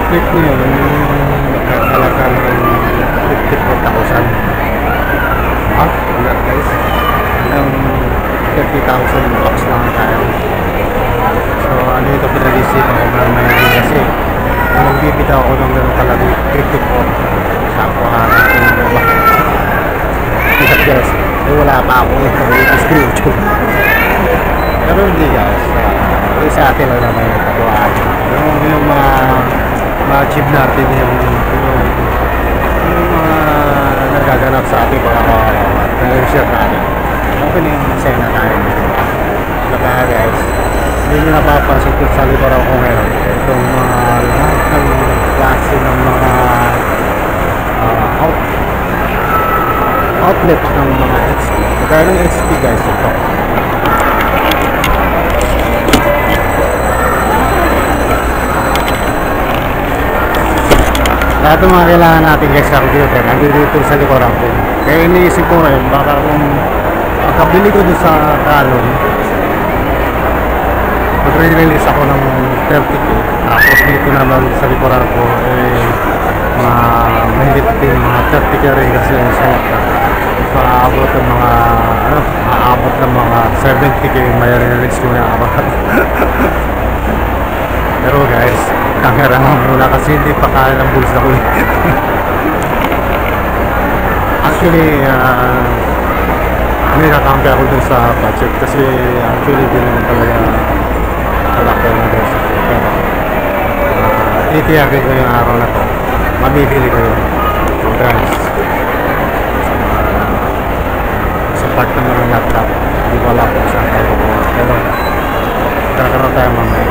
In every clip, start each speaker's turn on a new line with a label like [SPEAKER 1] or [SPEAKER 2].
[SPEAKER 1] split niyo nagkakalaga ng 54,000. Wala guys, ng 30,000 bucks lang tayo. So ano ito, pinag-isip ako na mayroon kasi kung bibitaw ako ng gano'n talaga 54 sa ako hanap ko yung baba. Guys, wala pa ako screenshot. Pero hindi guys, sa atin lang naman yung katuwaan. Yung ma-achieve natin yung mga nagaganap sa ating mga kawawan. Nag-share natin. Okay na yung masaya na tayo. Kaya guys, hindi nyo napapansin kung sa libaraw ko ngayon. Itong lahat ng klase ng mga outlet ng mga XP. Kaya ng XP guys ito. Lahat ng mga kailangan natin guys sa computer nandito sa likuran ko. Kaya iniisip ko ngayon baka kung pagkabili ko doon sa Canon, mag-release ako ng 30k, tapos dito naman sa likuran ko mahigit din mga 30k rin kasi sa laptop. Paabot ng mga aabot ng mga 70k may release ko na abot. Pero guys, camera nga muna kasi hindi pa kaya ng bulsa ko. Actually may nakampi ako dun sa budget kasi actually din naman talaga kalaki na guys. Pero itiyakin ko yung araw na to, mabibili ko yun. So guys, sa part ng mga laptop hindi ko alam kung saan tayo ko, pero kakaroon tayo mamaya.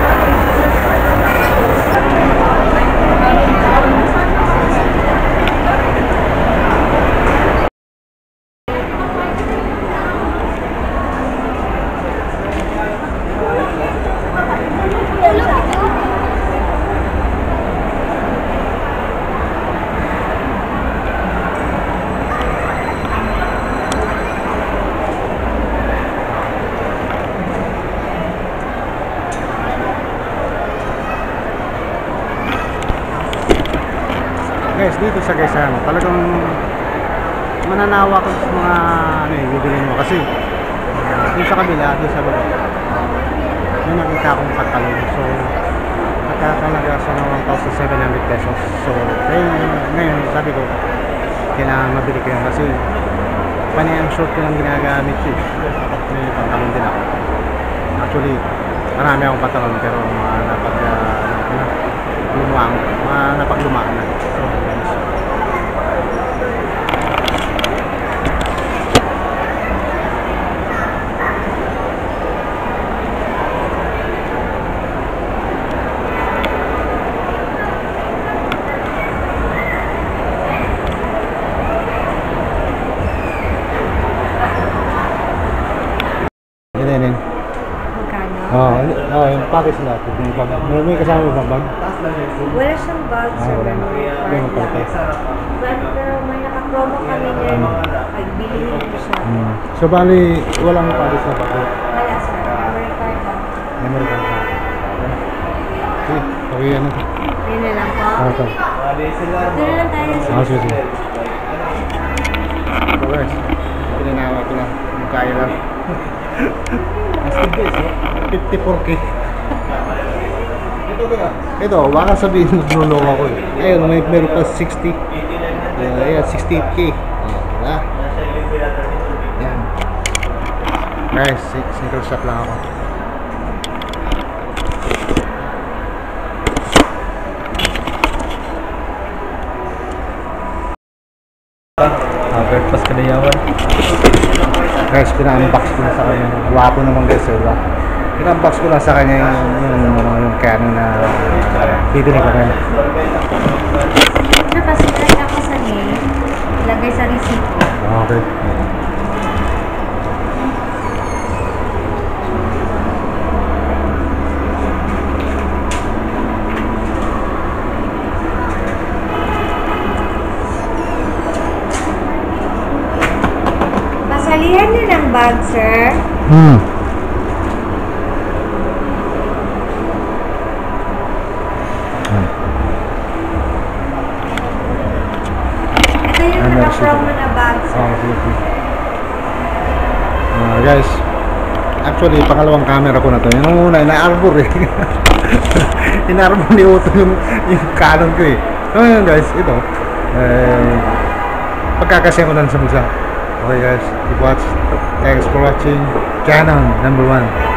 [SPEAKER 1] Guys, dito sa Gaisano talagang mananawa ko sa mga bibilin mo kasi dito sa kabila, dito sa baba may nakita akong katalog, so nakakalaga sa 1,700 pesos. So ngayon sabi ko kailangan mabili ko yun kasi panay ang short ko lang ginagamit ko. May pantalon din ako, actually marami akong pantalon pero napaglumaan na. So yung package natin, yung bag. May kasama yung bag?
[SPEAKER 2] Wala siyang bag, sir.
[SPEAKER 1] Wala.
[SPEAKER 2] Pero may nakapromo kami ngayon. Pagbili niyo siya.
[SPEAKER 1] So, bali, walang package na bag?
[SPEAKER 2] Wala, sir. Memory card lang.
[SPEAKER 1] Memory card lang. Okay, okay yan.
[SPEAKER 2] Yun na lang po.
[SPEAKER 1] Okay.
[SPEAKER 2] Doon na lang tayo, sir.
[SPEAKER 1] Sige. So, guys, pinanawa ko lang. Yung kaya lang. Mas guys, 54k. Ito, baka sabihin naglulong ako eh. Ayun, meron pa 60. Ayan, 68k. Diba? Ayan. Guys, single shot lang ako.
[SPEAKER 3] Breakfast ka na yawan.
[SPEAKER 1] Guys, pina-unbox ko na sa kanya. Wapo naman guys, diba? Pina-unbox ko lang sa kanya yung Canon na bibili ko ngayon.
[SPEAKER 2] Napasikat ako sa name. Ilagay sa receipt ko.
[SPEAKER 1] Okay.
[SPEAKER 2] Pasalihan niyo ng bag, sir. mo ng promo na bag, sir.
[SPEAKER 1] Oh, sige. Guys, actually, pangalawang camera ko na to. Yung una, ina-arbor eh. Ina-arbor ni Otto yung Canon ko eh. So yun guys, ito. Pagkakasya ko lang sa bulsa. Okay guys, keep watch. Thanks for watching. Canon #1.